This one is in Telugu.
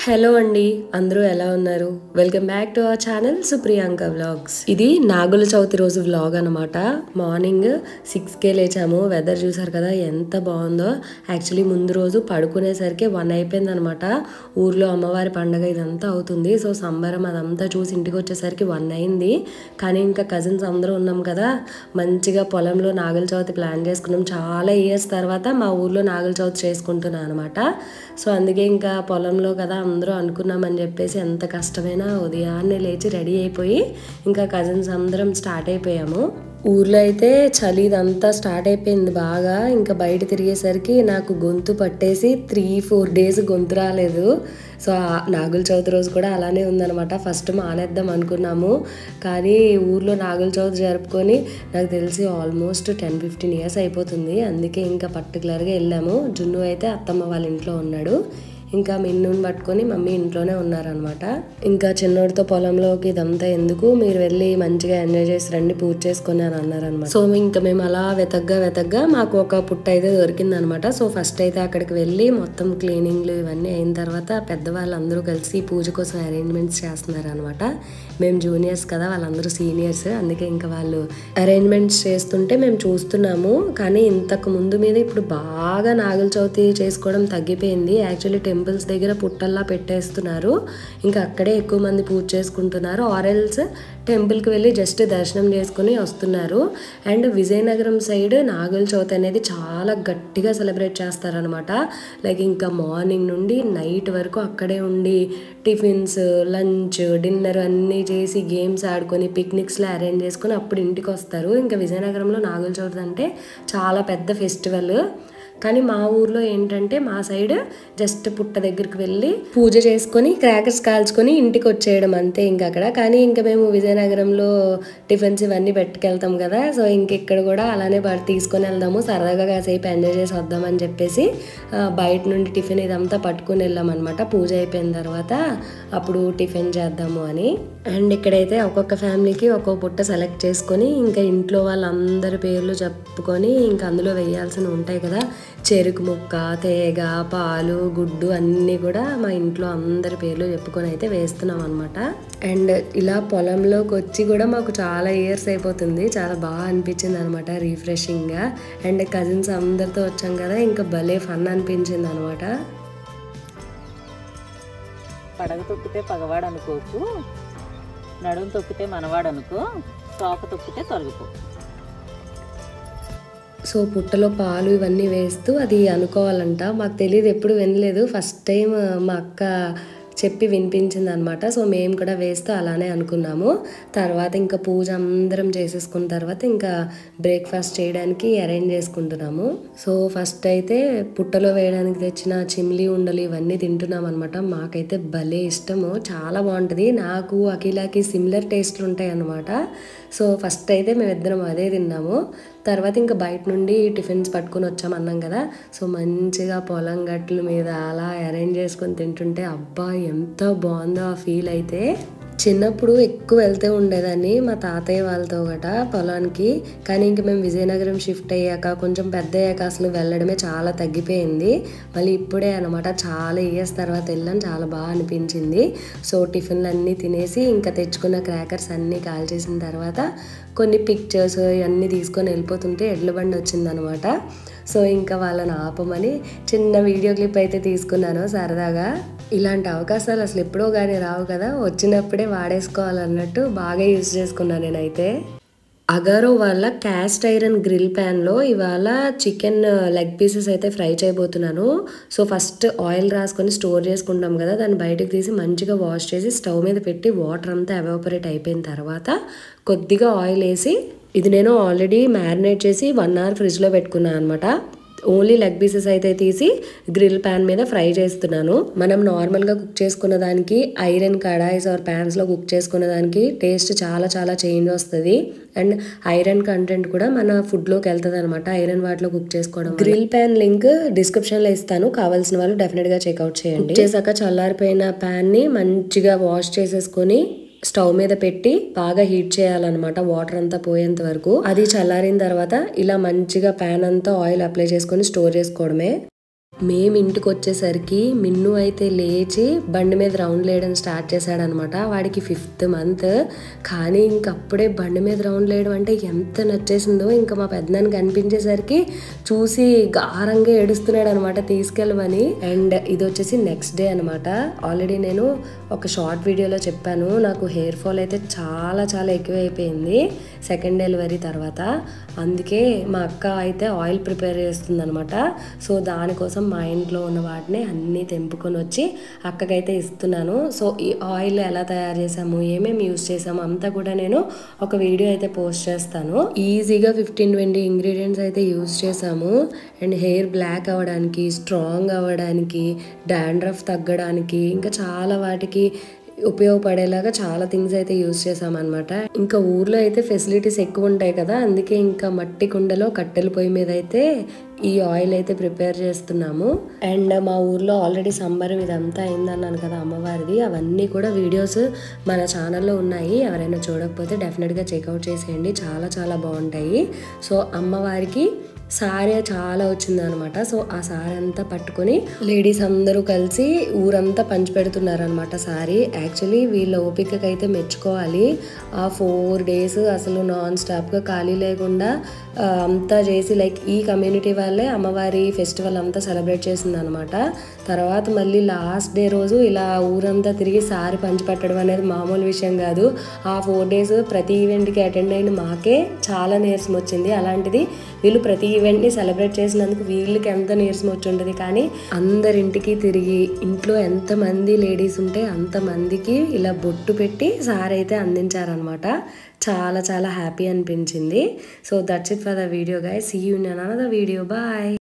హలో అండి, అందరూ ఎలా ఉన్నారు? Welcome back to our channel Supriyanka vlogs. ఇది నాగుల చవితి రోజు వ్లాగ్ అనమాట. మార్నింగ్ 6కే లేచాము. వెదర్ చూసారు కదా ఎంత బాగుందో. యాక్చువల్లీ ముందు రోజు పడుకునేసరికి 1 అయిపోయింది అనమాట. ఊర్లో అమ్మవారి పండగ ఇదంతా అవుతుంది. సో సంబరం అదంతా చూసి ఇంటికి వచ్చేసరికి 1 అయింది. కానీ ఇంకా కజిన్స్ అందరూ ఉన్నాం కదా, మంచిగా పొలంలో నాగుల చవితి ప్లాన్ చేసుకున్నాం. చాలా ఇయర్స్ తర్వాత మా ఊర్లో నాగుల చవితి చేసుకుంటున్నాను అనమాట. సో అందుకే ఇంకా పొలంలో కదా అందరూ అనుకున్నామని చెప్పేసి ఎంత కష్టమైనా ఉదయాన్నే లేచి రెడీ అయిపోయి ఇంకా కజిన్స్ అందరం స్టార్ట్ అయిపోయాము. ఊర్లో అయితే చలి ఇదంతా స్టార్ట్ అయిపోయింది బాగా. ఇంకా బయట తిరిగేసరికి నాకు గొంతు పట్టేసి 3-4 డేస్ గొంతు రాలేదు. సో నాగుల చవితి రోజు కూడా అలానే ఉందనమాట. ఫస్ట్ మానేద్దాం అనుకున్నాము, కానీ ఊర్లో నాగుల చవితి జరుపుకొని నాకు తెలిసి ఆల్మోస్ట్ 10-15 ఇయర్స్ అయిపోతుంది. అందుకే ఇంకా పర్టికులర్గా వెళ్ళాము. జున్ను అయితే అత్తమ్మ వాళ్ళ ఇంట్లో ఉన్నాడు, ఇంకా మిన్నుని పట్టుకొని మమ్మీ ఇంట్లోనే ఉన్నారనమాట. ఇంకా చిన్నోడితో పొలంలోకి ఇదంతా ఎందుకు, మీరు వెళ్ళి మంచిగా ఎంజాయ్ చేసి రండి, పూజ చేసుకొని అని అన్నారనమాట. సో ఇంకా మేము అలా వెతగ్గా మాకు ఒక పుట్ట అయితే దొరికిందనమాట. సో ఫస్ట్ అయితే అక్కడికి వెళ్ళి మొత్తం క్లీనింగ్లు ఇవన్నీ అయిన తర్వాత పెద్దవాళ్ళందరూ కలిసి పూజ కోసం అరేంజ్మెంట్స్ చేస్తున్నారనమాట. మేము జూనియర్స్ కదా, వాళ్ళందరూ సీనియర్స్, అందుకే ఇంకా వాళ్ళు అరేంజ్మెంట్స్ చేస్తుంటే మేము చూస్తున్నాము. కానీ ఇంతకు ముందు మీద ఇప్పుడు బాగా నాగుల చవితి చేసుకోవడం తగ్గిపోయింది. యాక్చువల్లీ టెంపుల్స్ దగ్గర పుట్టల్లా పెట్టేస్తున్నారు, ఇంకా అక్కడే ఎక్కువ మంది పూజ చేసుకుంటున్నారు. ఆరెల్స్ టెంపుల్కి వెళ్ళి జస్ట్ దర్శనం చేసుకుని వస్తున్నారు. అండ్ విజయనగరం సైడ్ నాగుల చవితి అనేది చాలా గట్టిగా సెలబ్రేట్ చేస్తారనమాట. లైక్ ఇంకా మార్నింగ్ నుండి నైట్ వరకు అక్కడే ఉండి టిఫిన్స్, లంచ్, డిన్నర్ అన్నీ చేసి గేమ్స్ ఆడుకొని పిక్నిక్స్లో అరేంజ్ చేసుకొని అప్పుడు ఇంటికి వస్తారు. ఇంకా విజయనగరంలో నాగుల చవితి అంటే చాలా పెద్ద ఫెస్టివల్. కానీ మా ఊర్లో ఏంటంటే మా సైడ్ జస్ట్ పుట్ట దగ్గరికి వెళ్ళి పూజ చేసుకొని క్రాకర్స్ కాల్చుకొని ఇంటికి వచ్చేయడం అంతే ఇంకా అక్కడ. కానీ ఇంకా మేము విజయనగరంలో టిఫిన్స్ ఇవన్నీ పెట్టుకెళ్తాం కదా, సో ఇంకెక్కడ కూడా అలానే తీసుకొని వెళ్దాము, సరదాగా కాసేపు ఎంజాయ్ చేసి వద్దామని చెప్పేసి బయట నుండి టిఫిన్ ఇదంతా పట్టుకుని వెళ్ళామన్నమాట. పూజ అయిపోయిన తర్వాత అప్పుడు టిఫిన్ చేద్దాము అని. అండ్ ఇక్కడైతే ఒక్కొక్క ఫ్యామిలీకి ఒక్కొక్క పుట్ట సెలెక్ట్ చేసుకొని ఇంకా ఇంట్లో వాళ్ళందరి పేర్లు చెప్పుకొని ఇంకా అందులో వేయాల్సినవి ఉంటాయి కదా, చెరుకు ముక్క, తేగ, పాలు, గుడ్డు అన్నీ కూడా మా ఇంట్లో అందరి పేర్లు చెప్పుకొని అయితే వేస్తున్నాం అనమాట. అండ్ ఇలా పొలంలోకి వచ్చి కూడా మాకు చాలా ఇయర్స్ అయిపోతుంది. చాలా బాగా అనిపించింది అనమాట, రిఫ్రెషింగ్గా. అండ్ కజిన్స్ అందరితో వచ్చాం కదా, ఇంకా భలే ఫన్ అనిపించింది అనమాట. పడగ తొక్కితే పగవాడు అనుకోకు, నడుము తొక్కితే మనవాడు అనుకో, తోక తొక్కితే తొలగిపో. సో పుట్టలో పాలు ఇవన్నీ వేస్తూ అది అనుకోవాలంట. మాకు తెలియదు, ఎప్పుడు వినలేదు. ఫస్ట్ టైం మా అక్క చెప్పి వినిపించింది అనమాట. సో మేము కూడా వేస్తూ అలానే అనుకున్నాము. తర్వాత ఇంకా పూజ అందరం చేసేసుకున్న తర్వాత ఇంకా బ్రేక్ఫాస్ట్ చేయడానికి అరేంజ్ చేసుకుంటున్నాము. సో ఫస్ట్ అయితే పుట్టలో వేయడానికి తెచ్చిన చిమ్లీ ఉండలు ఇవన్నీ తింటున్నాం అనమాట. మాకైతే భలే ఇష్టము, చాలా బాగుంటుంది. నాకు అఖిలాకి సిమిలర్ టేస్ట్లు ఉంటాయి అన్నమాట. సో ఫస్ట్ అయితే మేమిద్దరం అదే తిన్నాము. తర్వాత ఇంకా బయట నుండి టిఫిన్స్ పట్టుకుని వచ్చామన్నాం కదా, సో మంచిగా పొలం గట్ల మీద అలా అరేంజ్ చేసుకొని తింటుంటే అబ్బా ఎంత బాగుందో ఆ ఫీల్ అయితే. చిన్నప్పుడు ఎక్కువ వెళ్తూ ఉండేదాన్ని మా తాతయ్య వాళ్ళతో గట పొలానికి. కానీ ఇంక మేము విజయనగరం షిఫ్ట్ అయ్యాక కొంచెం పెద్ద అయ్యాక అసలు వెళ్ళడమే చాలా తగ్గిపోయింది. మళ్ళీ ఇప్పుడే అనమాట, చాలా ఇయర్స్ తర్వాత వెళ్ళాను, చాలా బాగా అనిపించింది. సో టిఫిన్లు అన్నీ తినేసి ఇంకా తెచ్చుకున్న క్రాకర్స్ అన్నీ కాల్చేసిన తర్వాత కొన్ని పిక్చర్స్ ఇవన్నీ తీసుకొని వెళ్ళిపోతుంటే ఎడ్ల బండి వచ్చిందనమాట. సో ఇంకా వాళ్ళని ఆపమని చిన్న వీడియో క్లిప్ అయితే తీసుకున్నాను సరదాగా. ఇలాంటి అవకాశాలు అసలు ఎప్పుడో కానీ రావు కదా, వచ్చినప్పుడే వాడేసుకోవాలన్నట్టు బాగా యూజ్ చేసుకున్నాను నేనైతే. అగారో వాళ్ళ క్యాస్ట్ ఐరన్ గ్రిల్ ప్యాన్లో ఇవాళ చికెన్ లెగ్ పీసెస్ అయితే ఫ్రై చేయబోతున్నాను. సో ఫస్ట్ ఆయిల్ రాసుకొని స్టోర్ చేసుకుంటాం కదా, దాన్ని బయటకు తీసి మంచిగా వాష్ చేసి స్టవ్ మీద పెట్టి వాటర్ అంతా ఎవాపరేట్ అయిపోయిన తర్వాత కొద్దిగా ఆయిల్ వేసి, ఇది నేను ఆల్రెడీ మ్యారినేట్ చేసి 1 అవర్ ఫ్రిడ్జ్లో పెట్టుకున్నాను అనమాట. ఓన్లీ లెగ్ పీసెస్ అయితే తీసి గ్రిల్ ప్యాన్ మీద ఫ్రై చేస్తున్నాను. మనం నార్మల్గా కుక్ చేసుకున్న దానికి ఐరన్ కడాయిస్ ఆర్ ప్యాన్స్లో కుక్ చేసుకున్న దానికి టేస్ట్ చాలా చాలా చేంజ్ వస్తుంది. అండ్ ఐరన్ కంటెంట్ కూడా మన ఫుడ్లోకి వెళ్తుంది అనమాట, ఐరన్ వాటిలో కుక్ చేసుకోవడం. గ్రిల్ ప్యాన్ లింక్ డిస్క్రిప్షన్లో ఇస్తాను, కావాల్సిన వాళ్ళు డెఫినెట్గా చెక్అవుట్ చేయండి. కుక్ చేశాక చల్లారిపోయిన ప్యాన్ని మంచిగా వాష్ చేసేసుకొని స్టవ్ మీద పెట్టి బాగా హీట్ చేయాలన్నమాట, వాటర్ అంతా పోయేంత వరకు. అది చల్లారిన తర్వాత ఇలా మంచిగా ప్యాన్ అంతా ఆయిల్ అప్లై చేసుకొని స్టోర్ చేసుకోవడమే. మేము ఇంటికి వచ్చేసరికి మిన్ను అయితే లేచి బండి మీద రౌండ్లు వేయడం స్టార్ట్ చేశాడనమాట. వాడికి 5th మంత్. కానీ ఇంకప్పుడే బండి మీద రౌండ్లు వేయడం అంటే ఎంత నచ్చేసిందో. ఇంకా మా పెద్దనాన్న కనిపించేసరికి చూసి గారంగా ఏడుస్తున్నాడు అనమాట తీసుకెళ్ళమని. అండ్ ఇది వచ్చేసి నెక్స్ట్ డే అనమాట. ఆల్రెడీ నేను ఒక షార్ట్ వీడియోలో చెప్పాను, నాకు హెయిర్ ఫాల్ అయితే చాలా చాలా ఎక్కువ అయిపోయింది సెకండ్ డెలివరీ తర్వాత. అందుకే మా అక్క అయితే ఆయిల్ ప్రిపేర్ చేస్తుంది అనమాట. సో దానికోసం మా ఇంట్లో ఉన్న వాటిని అన్నీ తెంపుకొని వచ్చి అక్కకైతే ఇస్తున్నాను. సో ఈ ఆయిల్ ఎలా తయారు చేసాము, ఏమేమి యూస్ చేసాము అంతా కూడా నేను ఒక వీడియో అయితే పోస్ట్ చేస్తాను. ఈజీగా 15-20 ఇంగ్రీడియంట్స్ అయితే యూస్ చేసాము. అండ్ హెయిర్ బ్లాక్ అవ్వడానికి, స్ట్రాంగ్ అవ్వడానికి, డాండ్రఫ్ తగ్గడానికి, ఇంకా చాలా వాటికి ఉపయోగపడేలాగా చాలా థింగ్స్ అయితే యూజ్ చేసామన్నమాట. ఇంకా ఊర్లో అయితే ఫెసిలిటీస్ ఎక్కువ ఉంటాయి కదా, అందుకే ఇంకా మట్టి కుండలో కట్టెల పొయ్యి మీద అయితే ఈ ఆయిల్ అయితే ప్రిపేర్ చేస్తున్నాము. అండ్ మా ఊర్లో ఆల్రెడీ సంబరం ఇదంతా అయిందన్నాను కదా అమ్మవారిది, అవన్నీ కూడా వీడియోస్ మన ఛానల్లో ఉన్నాయి. ఎవరైనా చూడకపోతే డెఫినెట్గా చెక్అవుట్ చేసేయండి, చాలా చాలా బాగుంటాయి. సో అమ్మవారికి సారీ చాలా వచ్చింది అనమాట. సో ఆ సారీ అంతా పట్టుకొని లేడీస్ అందరూ కలిసి ఊరంతా పంచి పెడుతున్నారు అనమాట సారీ. యాక్చువల్లీ వీళ్ళ ఓపికకి అయితే మెచ్చుకోవాలి. ఆ 4 days అసలు నాన్ స్టాప్గా ఖాళీ లేకుండా అంతా చేసి, లైక్ ఈ కమ్యూనిటీ వాళ్ళే అమ్మవారి ఫెస్టివల్ అంతా సెలబ్రేట్ చేసింది అనమాట. తర్వాత మళ్ళీ లాస్ట్ డే రోజు ఇలా ఊరంతా తిరిగి సారీ పంచి పెట్టడం అనేది మామూలు విషయం కాదు. ఆ 4 days ప్రతి ఈవెంట్కి అటెండ్ అయిన మాకే చాలా నీరసం వచ్చింది. అలాంటిది వీళ్ళు ప్రతి ఈవెంట్ని సెలబ్రేట్ చేసినందుకు వీళ్ళకి ఎంత నీరసం వచ్చి ఉంటుంది. కానీ అందరింటికి తిరిగి ఇంట్లో ఎంతమంది లేడీస్ ఉంటే అంతమందికి ఇలా బొట్టు పెట్టి సారీ అయితే అందించారనమాట. చాలా చాలా హ్యాపీ అనిపించింది. So that's it for the video guys. See you in another video. Bye.